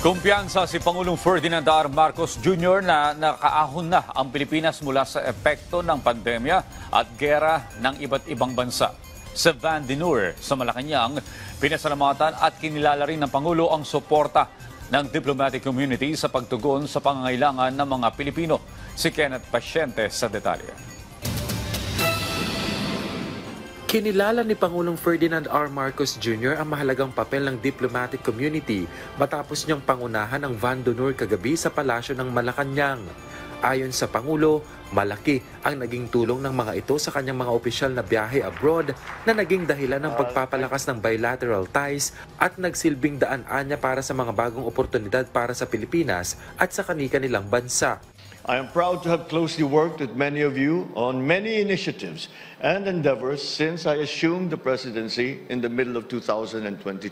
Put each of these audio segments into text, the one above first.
Kumpiyansa si Pangulong Ferdinand R. Marcos Jr. na nakaahon na ang Pilipinas mula sa epekto ng pandemya at gera ng iba't ibang bansa. Sa Van de Noor sa Malacanang, pinasalamatan at kinilala rin ng Pangulo ang suporta ng diplomatic community sa pagtugon sa pangangailangan ng mga Pilipino. Si Kenneth Pasyente sa detalye. Kinilala ni Pangulong Ferdinand R. Marcos Jr. ang mahalagang papel ng diplomatic community matapos niyang pangunahan ang Van de Noor kagabi sa palasyo ng Malacanang. Ayon sa Pangulo, malaki ang naging tulong ng mga ito sa kanyang mga opisyal na biyahe abroad na naging dahilan ng pagpapalakas ng bilateral ties at nagsilbing daan-anya para sa mga bagong oportunidad para sa Pilipinas at sa kani-kanilang bansa. I am proud to have closely worked with many of you on many initiatives and endeavors since I assumed the presidency in the middle of 2022.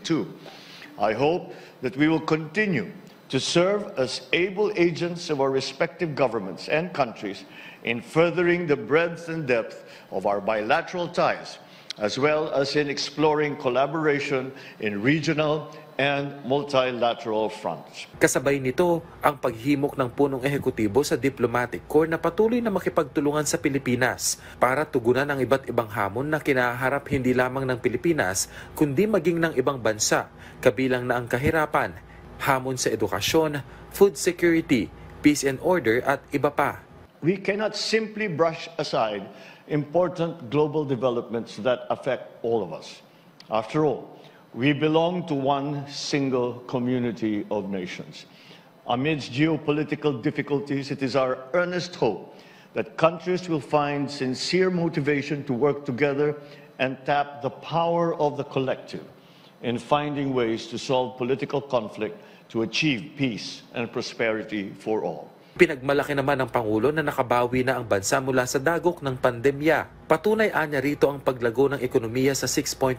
I hope that we will continue to serve as able agents of our respective governments and countries in furthering the breadth and depth of our bilateral ties, as well as in exploring collaboration in regional and multilateral fronts. Kasabay nito ang paghimok ng punong ehekutibo sa Diplomatic Corps na patuloy na makipagtulungan sa Pilipinas para tugunan ang iba't ibang hamon na kinaharap hindi lamang ng Pilipinas kundi maging ng ibang bansa, kabilang na ang kahirapan, hamon sa edukasyon, food security, peace and order at iba pa. We cannot simply brush aside important global developments that affect all of us. After all, we belong to one single community of nations. Amidst geopolitical difficulties, it is our earnest hope that countries will find sincere motivation to work together and tap the power of the collective in finding ways to solve political conflict to achieve peace and prosperity for all. Pinagmalaki naman ng Pangulo na nakabawi na ang bansa mula sa dagok ng pandemya. Patunay anya rito ang paglago ng ekonomiya sa 6.1%,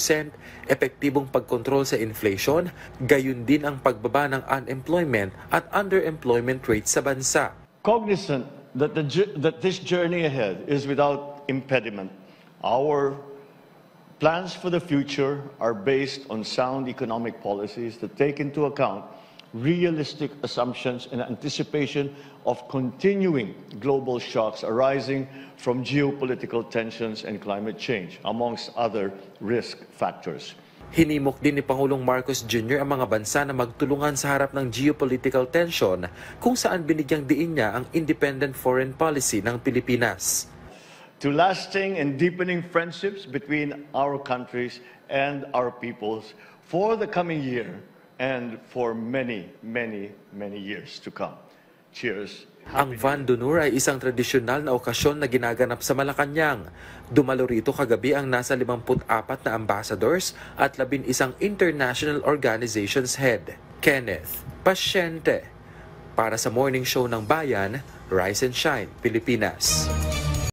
epektibong pagkontrol sa inflation, gayon din ang pagbaba ng unemployment at underemployment rate sa bansa. Cognizant that this journey ahead is without impediment, our plans for the future are based on sound economic policies that take into account realistic assumptions in anticipation of continuing global shocks arising from geopolitical tensions and climate change, amongst other risk factors. Hinimok din ni Pangulong Marcos Jr. ang mga bansa na magtulungan sa harap ng geopolitical tension kung saan binigyang diin niya ang independent foreign policy ng Pilipinas. To lasting and deepening friendships between our countries and our peoples for the coming year and for many years to come. Cheers. Ang Van de Noor ay isang tradisyonal na okasyon na ginaganap sa Malacanang. Dumalo rito kagabi ang nasa 54 na ambassadors at 11 international organizations head. Kenneth Pasyente para sa Morning Show ng Bayan, Rise and Shine, Pilipinas.